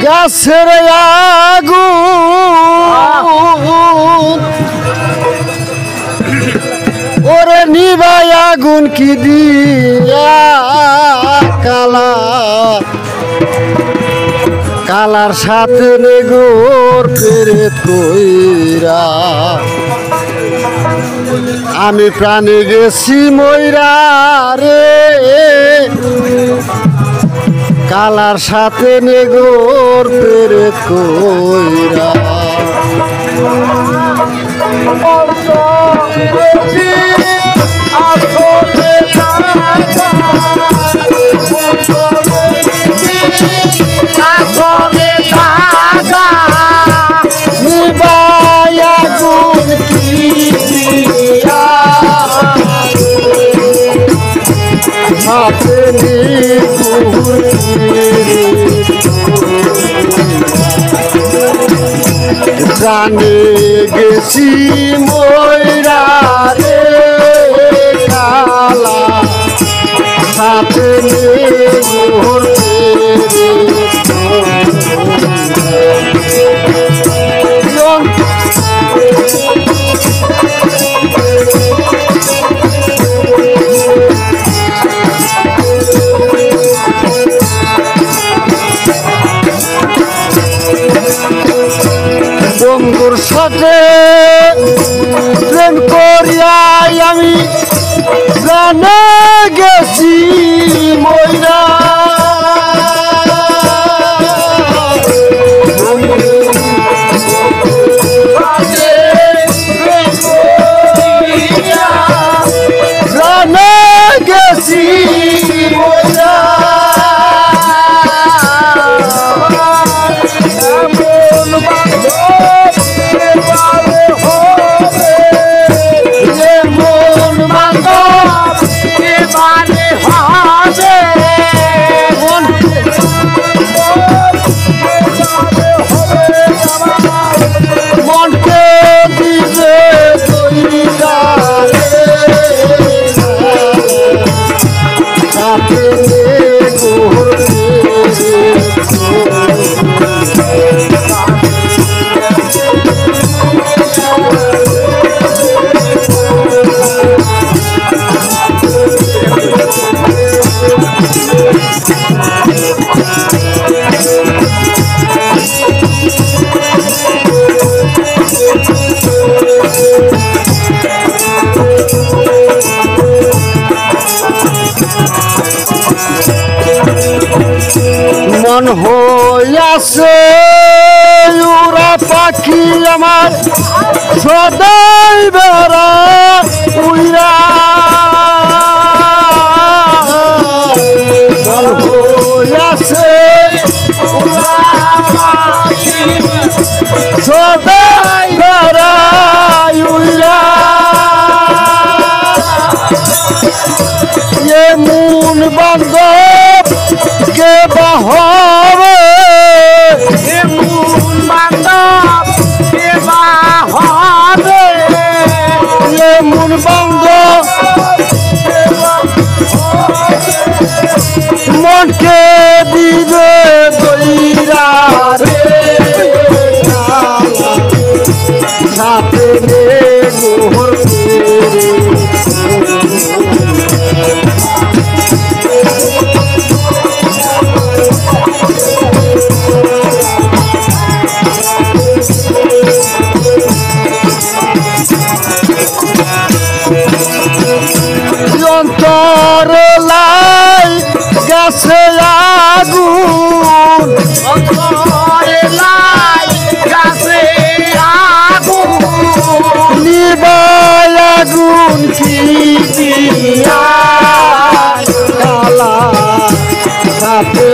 গাছের আগুন ওরে নিবাই আগুন কি দিয়া কালা কালার সাথে নেগোর পেরে কইরা আমি প্রাণে গেছি ময়রা রে কালার সাথে নেগোর পেরে কইরা প্রাণে গেছি ময়রা রে কালা সাথে বন্ধুর সাথে প্রেম করিয়াই আমি প্রাণে গেছি ময়রা প্রাণে গেছি ময়রা মন হইয়াছে উড়া পাখি আমার সদাই বেড়া উইরা মন হইয়াছে সদাই বেড়া উইরা মন বান্ধব কে বাহবে মন বান্ধব কে বাহবে মন বান্ধব মনকে দিবে দইরা রে সাথে মোহর অন্তর লাই গাছে আগুন অন্তর লাই গাছে আগুন নিবাই আগুন কি দিয়া কালা সাথে